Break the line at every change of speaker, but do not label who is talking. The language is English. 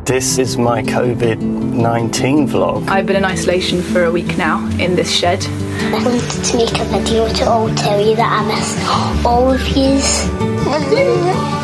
This is my COVID-19 vlog.
I've been in isolation for a week now in this shed.
I wanted to make a video to all tell you that I miss all of yous.